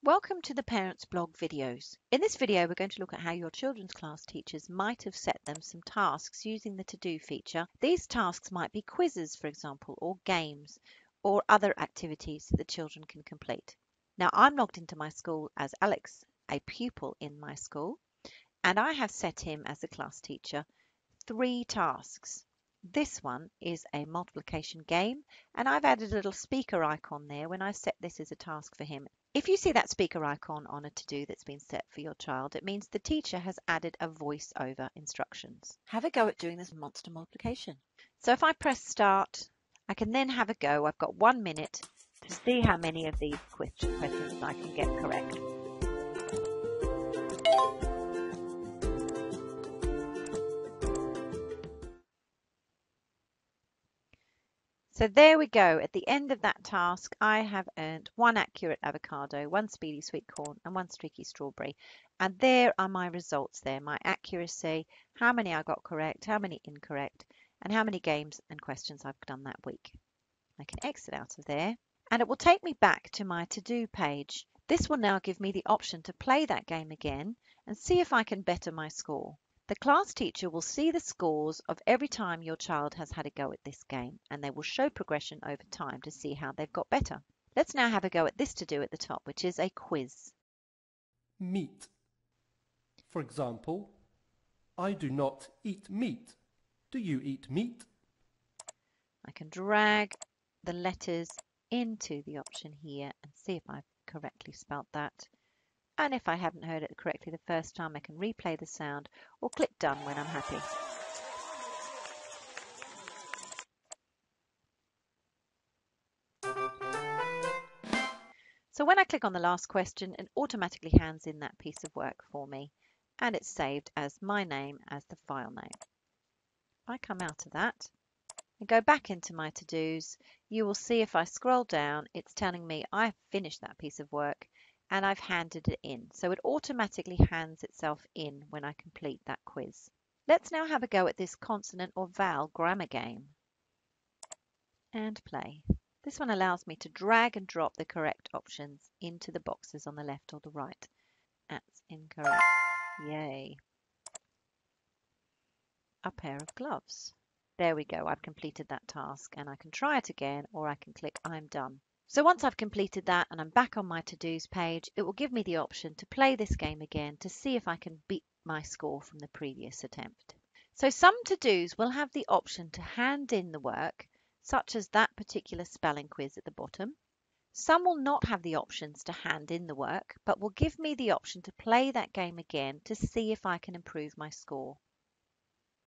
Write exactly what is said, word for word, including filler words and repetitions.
Welcome to the Parents Blog videos. In this video, we're going to look at how your children's class teachers might have set them some tasks using the to-do feature. These tasks might be quizzes, for example, or games, or other activities that the children can complete. Now, I'm logged into my school as Alex, a pupil in my school, and I have set him as a class teacher three tasks. This one is a multiplication game, and I've added a little speaker icon there when I set this as a task for him. If you see that speaker icon on a to-do that's been set for your child, it means the teacher has added a voice-over instructions. Have a go at doing this monster multiplication. So if I press start, I can then have a go. I've got one minute to see how many of these questions I can get correct. So there we go. At the end of that task, I have earned one accurate avocado, one speedy sweet corn, and one streaky strawberry. And there are my results there, my accuracy, how many I got correct, how many incorrect, and how many games and questions I've done that week. I can exit out of there, and it will take me back to my to-do page. This will now give me the option to play that game again and see if I can better my score. The class teacher will see the scores of every time your child has had a go at this game, and they will show progression over time to see how they've got better. Let's now have a go at this to-do at the top, which is a quiz. Meat. For example, I do not eat meat. Do you eat meat? I can drag the letters into the option here and see if I've correctly spelt that. And if I haven't heard it correctly the first time, I can replay the sound or click done when I'm happy. So when I click on the last question, it automatically hands in that piece of work for me, and it's saved as my name as the file name. If I come out of that and go back into my to-dos, you will see if I scroll down, it's telling me I've finished that piece of work and I've handed it in. So it automatically hands itself in when I complete that quiz. Let's now have a go at this consonant or vowel grammar game. And play. This one allows me to drag and drop the correct options into the boxes on the left or the right. That's incorrect. Yay. A pair of gloves. There we go. I've completed that task and I can try it again, or I can click I'm done. So once I've completed that and I'm back on my to-dos page, it will give me the option to play this game again to see if I can beat my score from the previous attempt. So some to-dos will have the option to hand in the work, such as that particular spelling quiz at the bottom. Some will not have the options to hand in the work, but will give me the option to play that game again to see if I can improve my score.